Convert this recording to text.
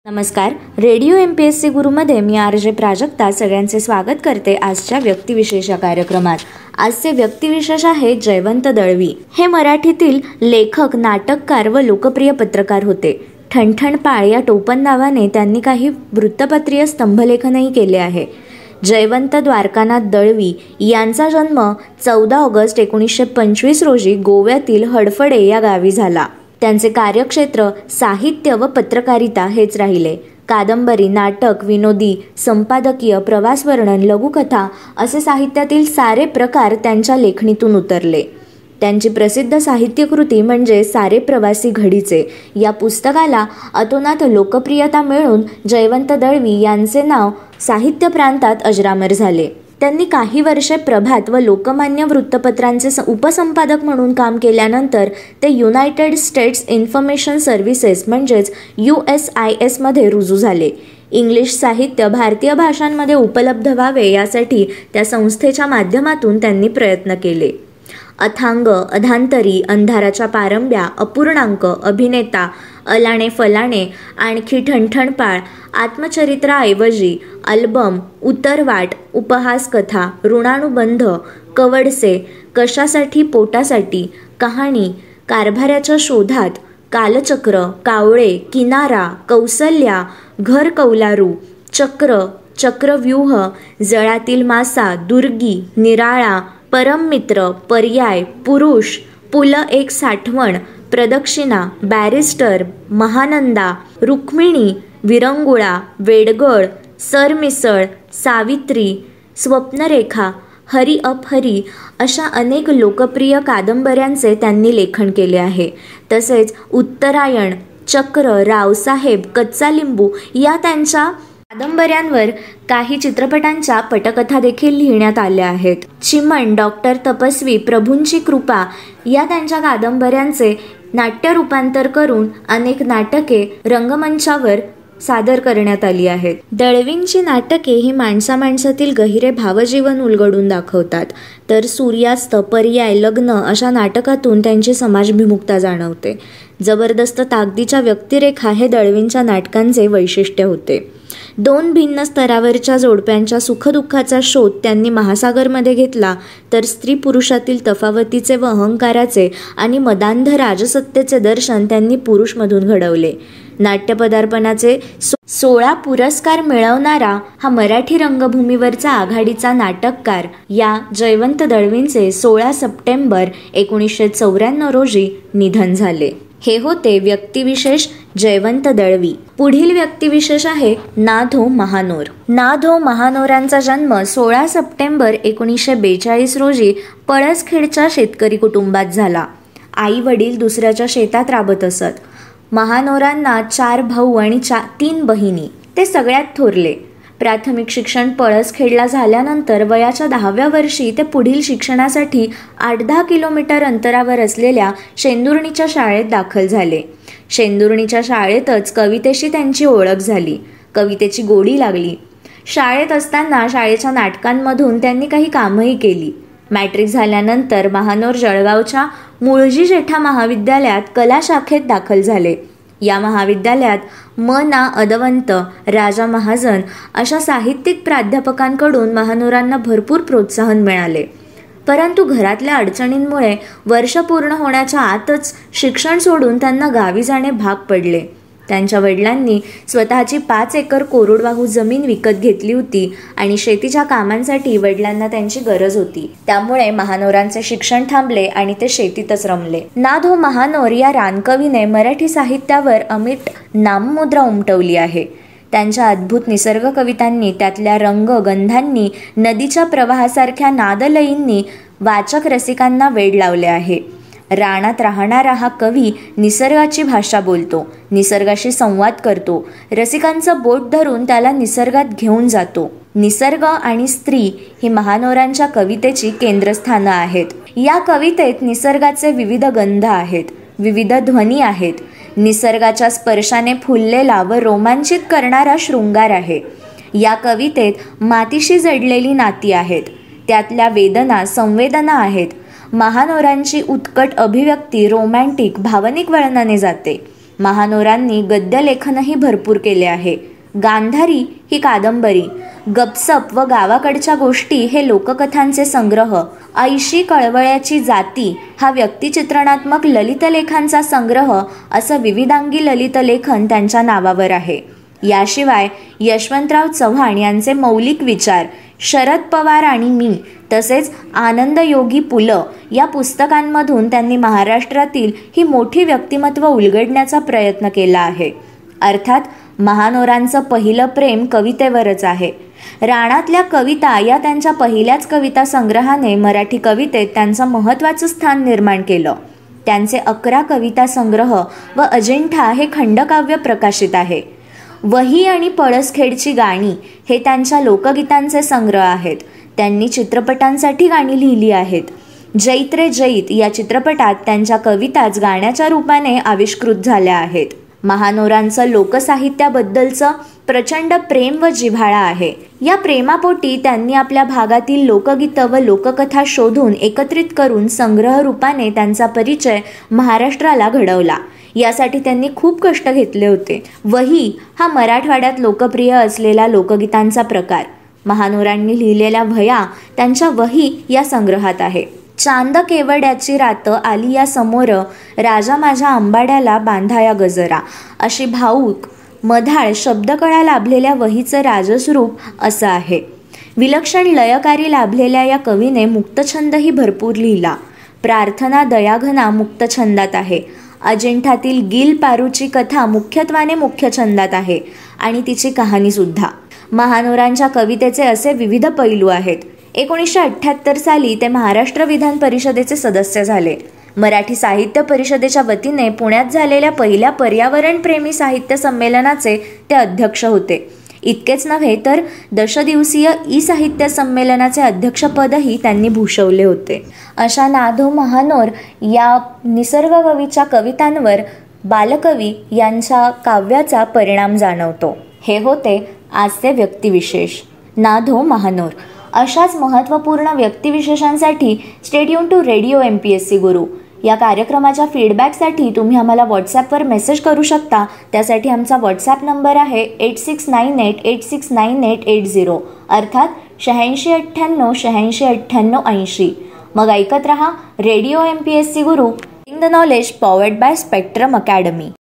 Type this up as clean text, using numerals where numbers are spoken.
नमस्कार. Radio MPSC गुरुमध्ये मी RJ प्राजक्ता सगळ्यांचे स्वागत करते आजच्या व्यक्तिविशेष या कार्यक्रमात. आजचे व्यक्तिविशेष आहे जयवंत दळवी. हे मराठीतील लेखक, नाटककार व लोकप्रिय पत्रकार होते. ठणठणपाळ या टोपण नावाने त्यांनी काही वृत्तपत्रीय स्तंभलेखनही केले आहे. जयवंत द्वारकानाथ दळवी यांचा जन्म 14 ऑगस्ट 1925 रोजी गोव्यातील हडफडे या गावी झाला. त्यांचे कार्यक्षेत्र साहित्य व पत्रकारिता हेच राहिले. कादंबरी, नाटक, विनोदी, संपादकीय, प्रवासवर्णन, लघुकथा असे साहित्यातील सारे प्रकार त्यांच्या लेखणीतून उतरले. त्यांची प्रसिद्ध साहित्यकृती म्हणजे सारे प्रवासी घडीचे या पुस्तकाला अतोनात लोकप्रियता मिळून जयवंत दळवी यांचे नाव साहित्य प्रांतात अजरामर झाले. त्यांनी काही वर्षे प्रभात व लोकमान्य वृत्तपत्रांचे उपसंपादक म्हणून काम केल्यानंतर ते युनायटेड स्टेट्स इन्फॉर्मेशन सर्व्हिसेस म्हणजेच USIS मध्ये रुजू झाले. इंग्लिश साहित्य भारतीय भाषांमध्ये उपलब्ध व्हावे यासाठी त्या संस्थेच्या माध्यमातून त्यांनी प्रयत्न केले. अथांग, अधांतरी, अंधाराच्या पारंब्या, अपूर्णांक, अभिनेता, अलाणे फलाणे, आणखी ठणठणपाळ, आत्मचरित्राऐवजी, अल्बम, उतरवाट, उपहास कथा, ऋणानुबंध, कवडसे, कशासाठी पोटासाठी, कहाणी, कारभाऱ्याच्या शोधात, कालचक्र, कावळे, किनारा, कौसल्या, घर कौलारू, चक्र, चक्रव्यूह, जळातील मासा, दुर्गी, निराळा, परममित्र, पर्याय, पुरुष, पुल एक साठवण, प्रदक्षिणा, बॅरिस्टर, महानंदा, रुक्मिणी, विरंगुळा, वेडगळ, सरमिसळ, सावित्री, स्वप्नरेखा, हरी अप हरी अशा अनेक लोकप्रिय कादंबऱ्यांचे त्यांनी लेखन केले आहे. तसेच उत्तरायण, चक्र, रावसाहेब, कच्चा लिंबू या त्यांच्या कादंबऱ्यांवर काही चित्रपटांच्या पटकथा देखील लिहिण्यात आल्या आहेत. चिमण, डॉक्टर तपस्वी, प्रभूंची कृपा या त्यांच्या कादंबऱ्यांचे नाट्य रूपांतर करून अनेक नाटके रंगमंचावर सादर करण्यात आली आहेत. दळवींची नाटके ही माणसामाणसातील गहिरे भावजीवन उलगडून दाखवतात, तर सूर्यास्त, पर्याय, लग्न अशा नाटकातून त्यांची समाजभिमुखता जाणवते. जबरदस्त ताकदीच्या व्यक्तिरेखा हे दळवींच्या नाटकांचे वैशिष्ट्य होते. दोन भिन्न स्तरावरच्या जोडप्यांच्या सुखदुःखाचा शोध त्यांनी महासागरमध्ये घेतला, तर स्त्री पुरुषातील तफावतीचे व अहंकाराचे आणि मदांध राजसत्तेचे दर्शन त्यांनी पुरुषमधून घडवले. नाट्यपदार्पणाचे 16 पुरस्कार मिळवणारा हा मराठी रंगभूमीवरचा आघाडीचा नाटककार या जयवंत दळवींचे 16 सप्टेंबर 1994 रोजी निधन झाले. हे होते व्यक्तिविशेष जयवंत दळवी. पुढील व्यक्तिविशेष आहे ना.धो. महानोर. ना.धो. महानोरांचा जन्म 16 सप्टेंबर 1942 रोजी पळसखेडच्या शेतकरी कुटुंबात झाला. आई वडील दुसऱ्याच्या शेतात राबत असत. महानोरांना 4 भाऊ आणि 3 बहिणी. ते सगळ्यात थोरले. प्राथमिक शिक्षण पळसखेडला झाल्यानंतर वयाच्या 10व्या वर्षी ते पुढील शिक्षणासाठी 8-10 किलोमीटर अंतरावर असलेल्या शेंदुर्णीच्या शाळेत दाखल झाले. शेंदुर्णीच्या शाळेतच कवितेशी त्यांची ओळख झाली. कवितेची गोडी लागली. शाळेत असताना शाळेच्या नाटकांमधून त्यांनी काही कामही केली. मॅट्रिक झाल्यानंतर महानोर जळगावच्या मुळजी जेठा महाविद्यालयात कला शाखेत दाखल झाले. या महाविद्यालयात ना. अदवंत, राजा महाजन अशा साहित्यिक प्राध्यापकांकडून महानोरांना भरपूर प्रोत्साहन मिळाले. परंतु घरातल्या अडचणींमुळे वर्ष पूर्ण होण्याच्या आतच शिक्षण सोडून त्यांना गावी जाणे भाग पडले. त्यांच्या वडिलांनी स्वतःची 5 एकर कोरडवाहू जमीन विकत घेतली होती आणि शेतीच्या कामांसाठी वडिलांना त्यांची गरज होती. त्यामुळे महानोरांचे शिक्षण थांबले आणि ते शेतीतच रमले. ना.धो. महानोर या रानकवीने मराठी साहित्यावर अमिट नाममुद्रा उमटवली आहे. त्यांच्या अद्भुत निसर्ग कवितांनी, त्यातल्या रंग गंधांनी, नदीच्या प्रवाहासारख्या नादलयींनी वाचक रसिकांना वेड लावले आहे. रानात राहणारा हा कवी निसर्गाची भाषा बोलतो, निसर्गाशी संवाद करतो, रसिकांचं बोट धरून त्याला निसर्गात घेऊन जातो. निसर्ग आणि स्त्री ही महानोरांच्या कवितेची केंद्रस्थानं आहेत. या कवितेत निसर्गाचे विविध गंध आहेत, विविध ध्वनी आहेत. निसर्गाच्या स्पर्शाने फुललेला व रोमांचित करणारा शृंगार आहे. या कवितेत मातीशी जडलेली नाती आहेत, त्यातल्या वेदना, संवेदना आहेत. महानोरांची उत्कट अभिव्यक्ती रोमॅन्टिक, भावनिक वळणाने जाते. महानोरांनी गद्यलेखनही भरपूर केले आहे. गांधारी ही कादंबरी, गपसप व गावाकडच्या गोष्टी हे लोककथांचे संग्रह, ऐशी कळवळ्याची जाती हा व्यक्तिचित्रणात्मक ललितलेखांचा संग्रह असं विविधांगी ललितलेखन त्यांच्या नावावर आहे. याशिवाय यशवंतराव चव्हाण यांचे मौलिक विचार, शरद पवार आणि मी तसेच आनंदयोगी पुल या पुस्तकांमधून त्यांनी महाराष्ट्रातील ही मोठी व्यक्तिमत्व उलगडण्याचा प्रयत्न केला आहे. अर्थात महानोरांचं पहिलं प्रेम कवितेवरच आहे. राणातल्या कविता या त्यांच्या पहिल्याच कविता संग्रहाने मराठी कवितेत त्यांचं महत्त्वाचं स्थान निर्माण केलं. त्यांचे 11 कविता संग्रह व अजिंठा हे खंडकाव्य प्रकाशित आहे. वही आणि पळसखेडची गाणी हे त्यांच्या लोकगीतांचे संग्रह आहेत. त्यांनी चित्रपटांसाठी गाणी लिहिली आहेत. जैत रे जैत या चित्रपटात त्यांच्या कविताच गाण्याच्या रूपाने आविष्कृत झाल्या आहेत. महानोरांचं लोकसाहित्याबद्दलचं प्रचंड प्रेम व जिव्हाळा आहे. या प्रेमापोटी त्यांनी आपल्या भागातील लोकगीतं व लोककथा शोधून एकत्रित करून संग्रह रूपाने त्यांचा परिचय महाराष्ट्राला घडवला. यासाठी त्यांनी खूप कष्ट घेतले होते. वही हा मराठवाड्यात लोकप्रिय असलेला लोकगीतांचा प्रकार. महानोरांनी लिहिलेल्या वह्या त्यांच्या वही या संग्रहात आहे. चांद केवड्याची रात आली या समोर, राजा माझ्या आंबाड्याला बांधाया गजरा अशी भाऊक मधाळ शब्दकळा लाभलेल्या वहीचं राजस्वरूप असं आहे. विलक्षण लयकारी लाभलेल्या या कवीने मुक्तछंदही भरपूर लिहिला. प्रार्थना दयाघना मुक्तछंदात आहे. अजिंठातील गील पारूची कथा मुख्यत्वाने मुख्य छंदात आहे आणि तिची कहाणीसुद्धा. महानोरांच्या कवितेचे असे विविध पैलू आहेत. 1978 साली ते महाराष्ट्र विधान परिषदेचे सदस्य झाले. मराठी साहित्य परिषदेच्या वतीने पुण्यात झालेल्या पहिल्या पर्यावरणप्रेमी साहित्य संमेलनाचे ते अध्यक्ष होते. इतकेच नव्हे तर दशदिवसीय साहित्य संमेलनाचे अध्यक्षपदही त्यांनी भूषवले होते. अशा नाधो महानोर या निसर्गकवीच्या कवितांवर बालकवी यांच्या काव्याचा परिणाम जाणवतो. हे होते आजचे व्यक्तिविशेष. नाधो महानोर. अशाच महत्त्वपूर्ण व्यक्तिविशेषांसाठी stay tune to radio MPSC Guru. या कार्यक्रमाच्या फीडबॅकसाठी तुम्ही आम्हाला व्हॉट्सॲपवर मेसेज करू शकता. त्यासाठी आमचा व्हॉट्सॲप नंबर आहे 8698869880 अर्थात 8698869880. मग ऐकत रहा radio MPSC Guru, in the knowledge powered by spectrum academy.